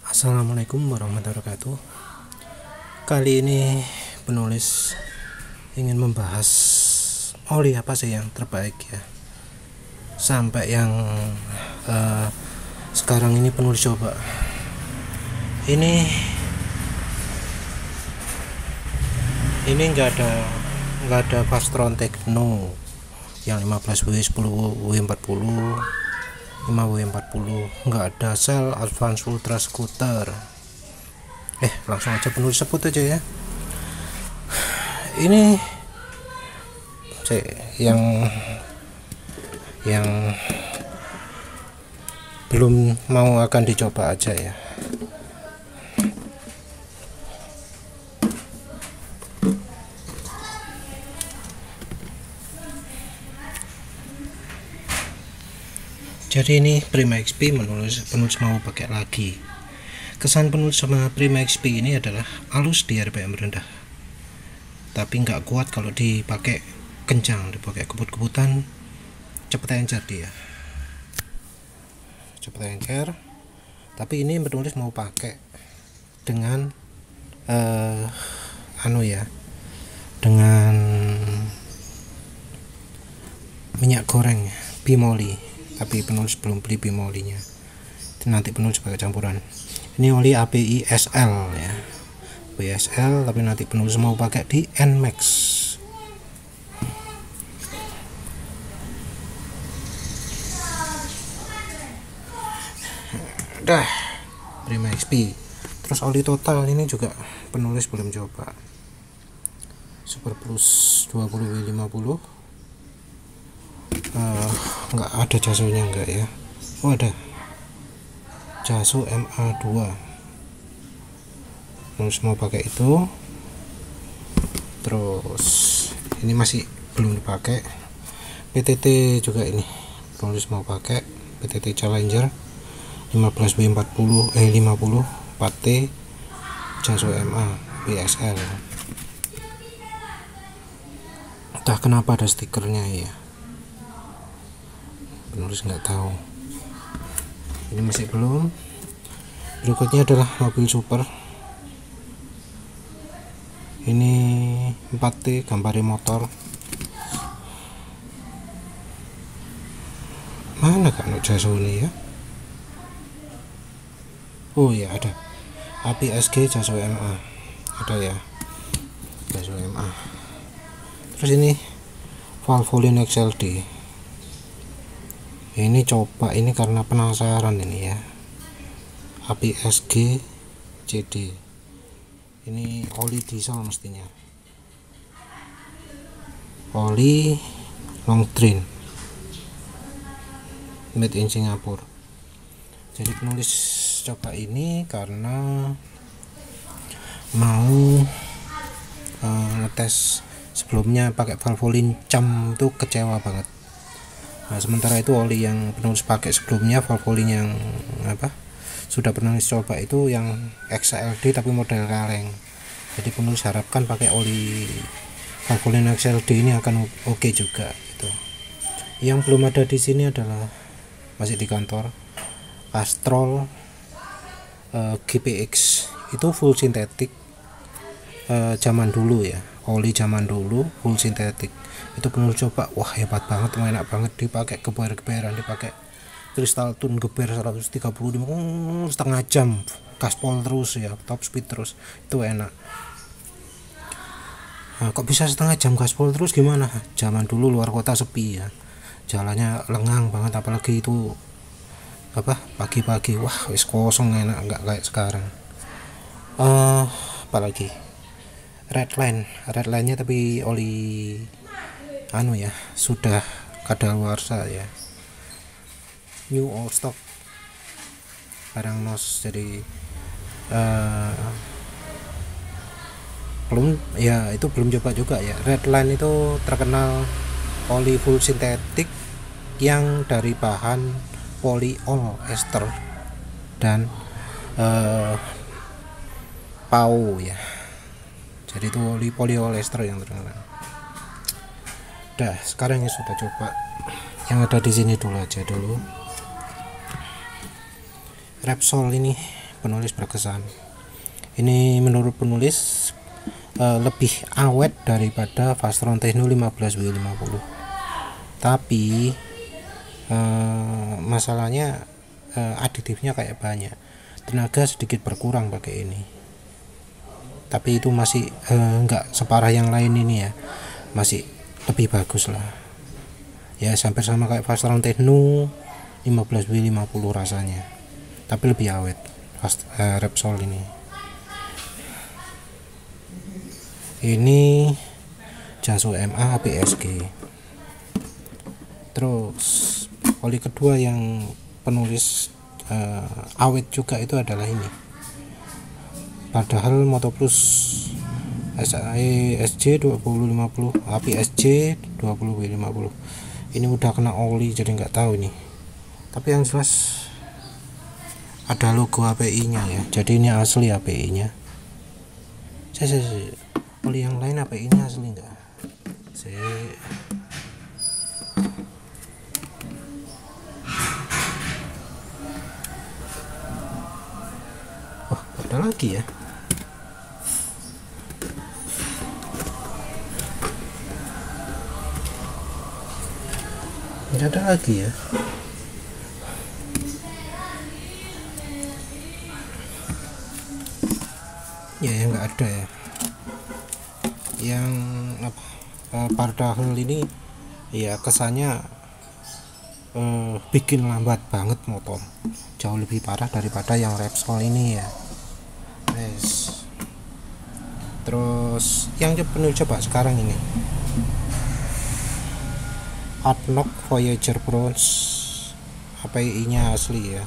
Assalamualaikum warahmatullahi wabarakatuh. Kali ini penulis ingin membahas oli apa sih yang terbaik ya, sampai yang sekarang ini penulis coba ini nggak ada Fastron Techno yang 15W, 10W, 40, 5W, 40, nggak ada Shell Advance Ultra Scooter. Langsung aja penulis sebut aja ya. Ini yang belum mau akan dicoba aja ya. Jadi ini Prima XP penulis mau pakai lagi. Kesan penulis sama Prima XP ini adalah halus di RPM rendah, tapi nggak kuat kalau dipakai kencang, dipakai kebut-kebutan, cepet encer dia, cepet encer. Tapi ini penulis mau pakai dengan dengan minyak goreng bimoli. Tapi penulis belum beli bimolinya, nanti penulis pakai campuran. Ini oli API SL ya, BSL, tapi nanti penulis mau pakai di NMAX. Dah Prima XP. Terus oli total ini juga penulis belum coba. Super Plus 20W50. Nggak ada jasonya, enggak ya? Oh, ada jaso MA2. Terus mau pakai itu. Terus ini masih belum dipakai. PTT juga ini penulis mau pakai PTT Challenger 15W40 50 4T jaso MA BSL. Entah kenapa ada stikernya ya, penulis nggak tahu. Ini masih belum. Berikutnya adalah mobil super. Ini 4T gambarnya motor. Mana kan jaso ini ya? Oh ya, ada APSG jaso MA, ada ya, jaso MA. Terus ini Valvoline XLD. Ini coba ini karena penasaran ini ya, APSG CD. Ini oli diesel mestinya, oli long drain, made in Singapore. Jadi penulis coba ini karena mau ngetes. Sebelumnya pakai Valvoline Cam itu kecewa banget. Nah, sementara itu oli yang penulis pakai sebelumnya, Valvoline yang sudah penulis coba itu yang XLD tapi model kaleng. Jadi penulis harapkan pakai oli Valvoline XLD ini akan oke juga gitu. Yang belum ada di sini adalah masih di kantor Castrol GPX, itu full sintetik. Zaman dulu ya, oli zaman dulu full sintetik. Itu penulis coba, wah hebat banget, enak banget, dipakai geber-geberan, dipakai kristal tune geber 135 setengah jam, gaspol terus ya, top speed terus, itu enak. Nah, kok bisa setengah jam gaspol terus gimana? Zaman dulu luar kota sepi ya, jalannya lengang banget, apalagi itu pagi-pagi, wah wis kosong, enak, nggak kayak sekarang. Apalagi redline nya tapi oli sudah kadaluarsa ya, new old stock, barang nos. Jadi belum coba juga ya. Redline itu terkenal oli full sintetik yang dari bahan polyol ester dan PAO ya. Jadi itu oli polyester yang terkenal. Sekarang yang sudah coba yang ada di sini dulu aja dulu. Repsol ini penulis berkesan. Ini menurut penulis lebih awet daripada Fastron Techno 15W50. Tapi masalahnya aditifnya kayak banyak, tenaga sedikit berkurang pakai ini. Tapi itu masih nggak separah yang lain ini ya, masih lebih bagus lah ya, hampir sama kayak Fastron Techno 15W50 rasanya, tapi lebih awet Repsol ini Janso MA APSG. Terus oli kedua yang penulis awet juga itu adalah ini, padahal Moto Plus SAE-SJ 2050 APSJ 20W50. Ini udah kena oli jadi nggak tahu ini, tapi yang jelas ada logo API nya ya, jadi ini asli API nya. Oli yang lain API nya asli enggak? Oh, ada lagi ya. Ini ada lagi ya. Ya yang nggak ada ya. Yang Pardahel ini ya kesannya bikin lambat banget motor, jauh lebih parah daripada yang Repsol ini ya. Terus yang coba sekarang ini Adnoc Voyager Bronze, API nya asli ya,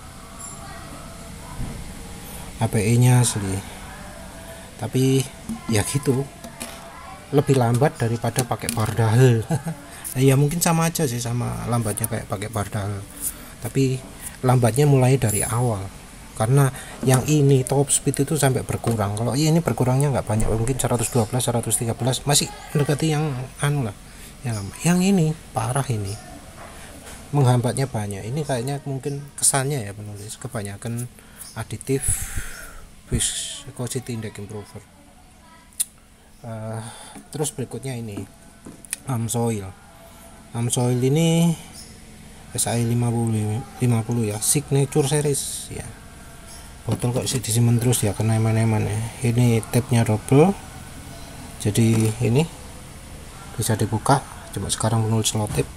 API nya asli, tapi ya gitu, lebih lambat daripada pakai Pardahel. Ya mungkin sama aja sih, sama lambatnya kayak pakai Pardahel, tapi lambatnya mulai dari awal, karena yang ini top speed itu sampai berkurang. Kalau ini berkurangnya nggak banyak, mungkin 112 113 masih mendekati yang anu lah. Yang ini parah, ini menghambatnya banyak. Ini kayaknya mungkin kesannya ya penulis kebanyakan aditif viscosity index improver. Terus berikutnya ini Amsoil ini SAE 50 ya, signature series ya. Botol kok disimpan terus ya, kena eman-eman ya. Ini tabnya double, jadi ini bisa dibuka. Coba sekarang penulis selotip.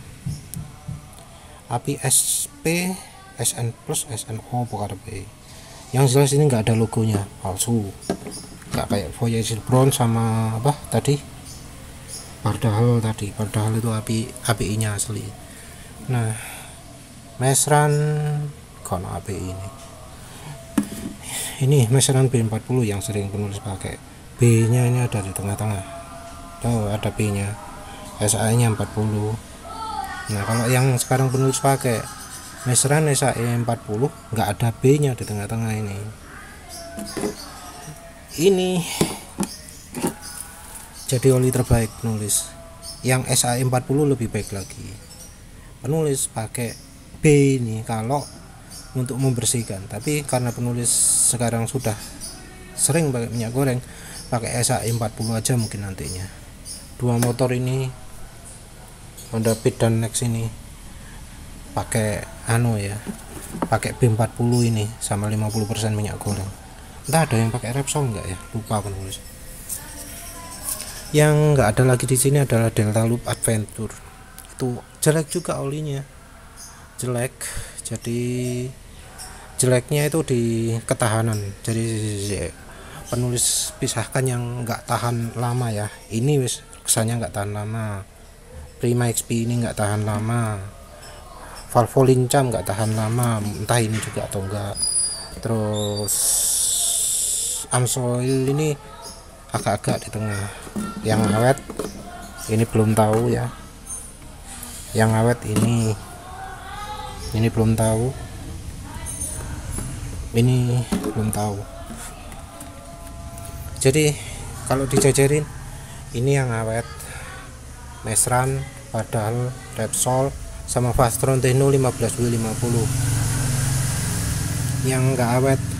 API SP SN plus SNO bukan API. Yang jelas ini nggak ada logonya, palsu, nggak kayak Voyager Bronze sama apa tadi Pardahel itu API nya asli. Nah, Mesran kono API ini Mesran B40 yang sering penulis pakai. B nya ini ada di tengah-tengah, tuh ada B nya, SAE nya 40. Nah kalau yang sekarang penulis pakai Mesran SAE 40 nggak ada B nya di tengah-tengah ini jadi oli terbaik penulis. Yang SAE 40 lebih baik lagi, penulis pakai B ini kalau untuk membersihkan, tapi karena penulis sekarang sudah sering pakai minyak goreng, pakai SAE 40 aja mungkin nantinya. Dua motor ini, Honda Beat dan Next ini pakai pakai B40 ini sama 50% minyak goreng. Entah ada yang pakai Repsol enggak ya, lupa penulis. Yang enggak ada lagi di sini adalah Delta Loop Adventure. Itu jelek juga olinya, jelek. Jadi jeleknya itu di ketahanan. Jadi penulis pisahkan yang enggak tahan lama ya. Ini wis kesannya enggak tahan lama. Prima XP ini enggak tahan lama. Valvoline Cam enggak tahan lama, entah ini juga atau enggak. Terus Amsoil ini agak-agak di tengah. Yang awet ini belum tahu ya. Yang awet ini belum tahu. Ini belum tahu. Jadi kalau dijajarin ini yang awet Mesran, Pardahel, Repsol sama Fastron Techno 15W50. Yang enggak awet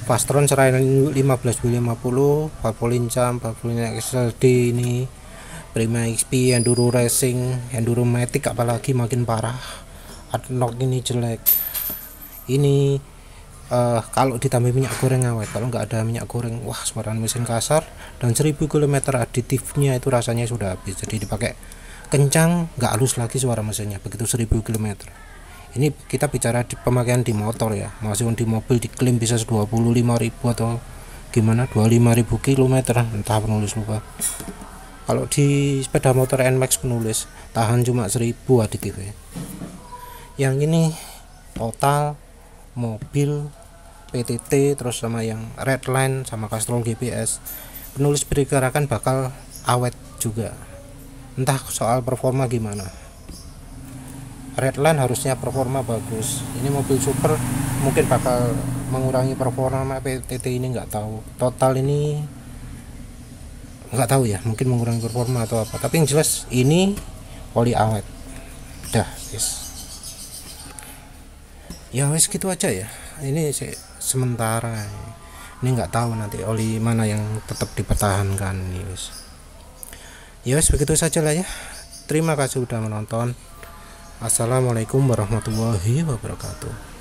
Fastron serain 15W50, valvoline cam, valvoline XLD ini, Prima XP, Enduro Racing, Enduro Matic apalagi makin parah. Adnock ini jelek. Ini kalau ditambah minyak goreng awet, kalau nggak ada minyak goreng, wah suara mesin kasar, dan 1000 km aditifnya itu rasanya sudah habis. Jadi dipakai kencang, nggak halus lagi suara mesinnya begitu 1000 km. Ini kita bicara di pemakaian di motor ya, masih di mobil diklaim bisa 25.000 atau gimana 25.000 km, entah penulis lupa. Kalau di sepeda motor NMAX penulis tahan cuma 1000 aditifnya. Yang ini total mobil PTT terus sama yang Redline sama Castrol GPS, penulis perkirakan bakal awet juga, entah soal performa gimana. Redline harusnya performa bagus, ini mobil super mungkin bakal mengurangi performa PTT ini, nggak tahu. Total ini nggak tahu ya, mungkin mengurangi performa atau apa, tapi yang jelas ini oli awet. Dah ya wes gitu aja ya, ini sementara, ini nggak tahu nanti oli mana yang tetap dipertahankan. Ya wes begitu saja lah ya, terima kasih sudah menonton. Assalamualaikum warahmatullahi wabarakatuh.